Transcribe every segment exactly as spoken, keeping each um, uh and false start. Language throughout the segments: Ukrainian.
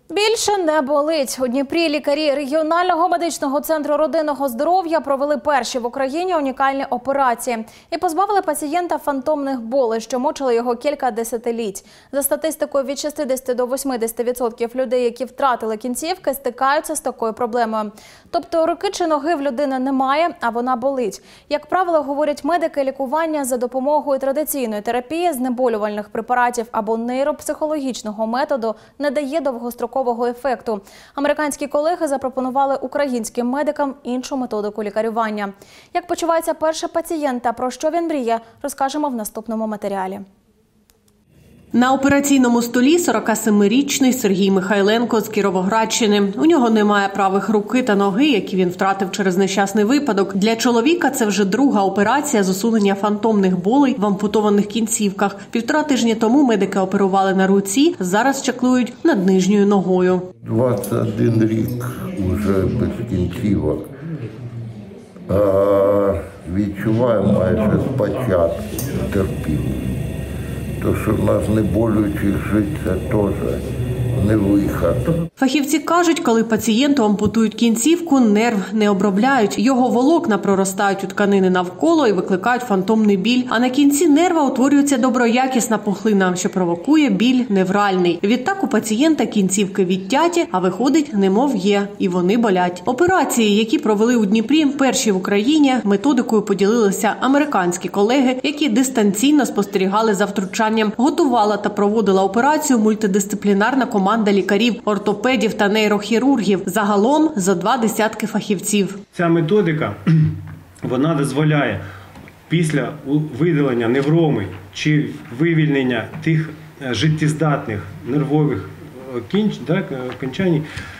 Більше не болить. У Дніпрі лікарі регіонального медичного центру родинного здоров'я провели перші в Україні унікальні операції і позбавили пацієнта фантомних болей, що мучили його кілька десятиліть. За статистикою, від шістдесяти до восьмидесяти відсотків людей, які втратили кінцівки, стикаються з такою проблемою. Тобто руки чи ноги в людини немає, а вона болить. Як правило, говорять медики, лікування за допомогою традиційної терапії, знеболювальних препаратів або нейропсихологічного методу не дає довгострокового ефекту. Американські колеги запропонували українським медикам іншу методику лікарювання. Як почувається перший пацієнт та про що він мріє, розкажемо в наступному матеріалі. На операційному столі сорокасемирічний Сергій Михайленко з Кіровоградщини. У нього немає правих руки та ноги, які він втратив через нещасний випадок. Для чоловіка це вже друга операція з усунення фантомних болей в ампутованих кінцівках. Півтора тижні тому медики оперували на руці, зараз чаклують над нижньою ногою. двадцять один рік вже без кінцівок. А, відчуваю майже спочатку терпіння. То, що в нас не болючих жить, це теж не вихід. Фахівці кажуть, коли пацієнту ампутують кінцівку, нерв не обробляють. Його волокна проростають у тканини навколо і викликають фантомний біль. А на кінці нерва утворюється доброякісна пухлина, що провокує біль невральний. Відтак у пацієнта кінцівки відтяті, а виходить, немов є. І вони болять. Операції, які провели у Дніпрі, перші в Україні, методикою поділилися американські колеги, які дистанційно спостерігали за втручанням. Готувала та проводила операцію мультидисциплінарна команда лікарів, ортопедів та нейрохірургів. Загалом за два десятки фахівців. Ця методика, вона дозволяє після видалення невроми чи вивільнення тих життєздатних нервових кінчань,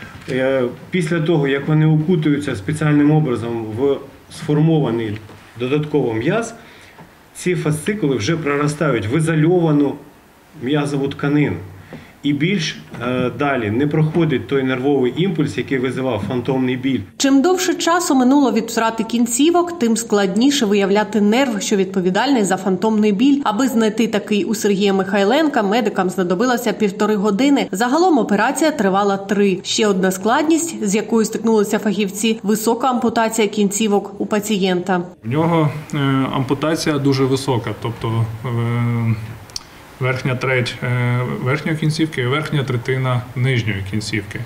після того, як вони укутуються спеціальним образом в сформований додатково м'яз, ці фасцикули вже проростають в ізольовану м'язову тканину. І більш е, далі не проходить той нервовий імпульс, який визивав фантомний біль. Чим довше часу минуло від втрати кінцівок, тим складніше виявляти нерв, що відповідальний за фантомний біль. Аби знайти такий у Сергія Михайленка, медикам знадобилося півтори години. Загалом операція тривала три. Ще одна складність, з якою стикнулися фахівці – висока ампутація кінцівок у пацієнта. У нього е, ампутація дуже висока, тобто е, верхня треть верхньої кінцівки і верхня третина нижньої кінцівки.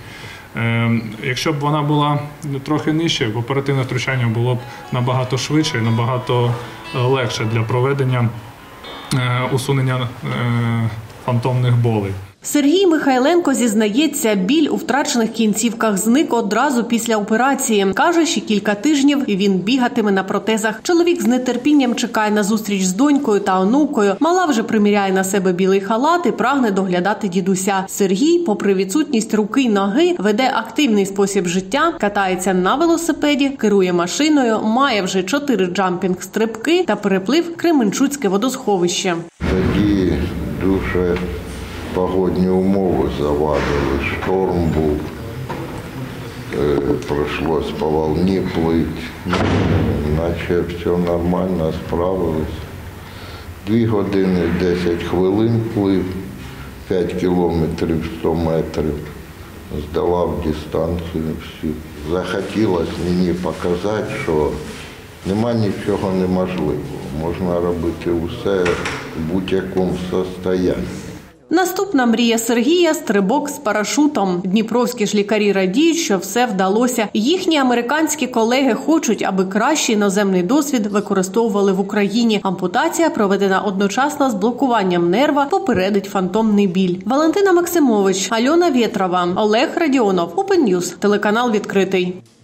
Якщо б вона була трохи нижче, оперативне втручання було б набагато швидше і набагато легше для проведення усунення фантомних болей. Сергій Михайленко зізнається, біль у втрачених кінцівках зник одразу після операції. Каже, що кілька тижнів і він бігатиме на протезах. Чоловік з нетерпінням чекає на зустріч з донькою та онукою. Мала вже приміряє на себе білий халат і прагне доглядати дідуся. Сергій, попри відсутність руки й ноги, веде активний спосіб життя, катається на велосипеді, керує машиною, має вже чотири джампінг-стрибки та переплив Кременчуцьке водосховище. Тоді дуже погодні умови завадили, шторм був, е, прийшлось по волні плити, наче все нормально, справились. Дві години десять хвилин плив, п'ять кілометрів сто метрів, здавав дистанцію всю. Захотілося мені показати, що нема нічого неможливого, можна робити усе в будь-якому стані. Наступна мрія Сергія – стрибок з парашутом. Дніпровські ж лікарі радіють, що все вдалося. Їхні американські колеги хочуть, аби кращий іноземний досвід використовували в Україні. Ампутація, проведена одночасно з блокуванням нерва, попередить фантомний біль. Валентина Максимович, Альона Вєтрова, Олег Радіонов, Open News, телеканал «Відкритий».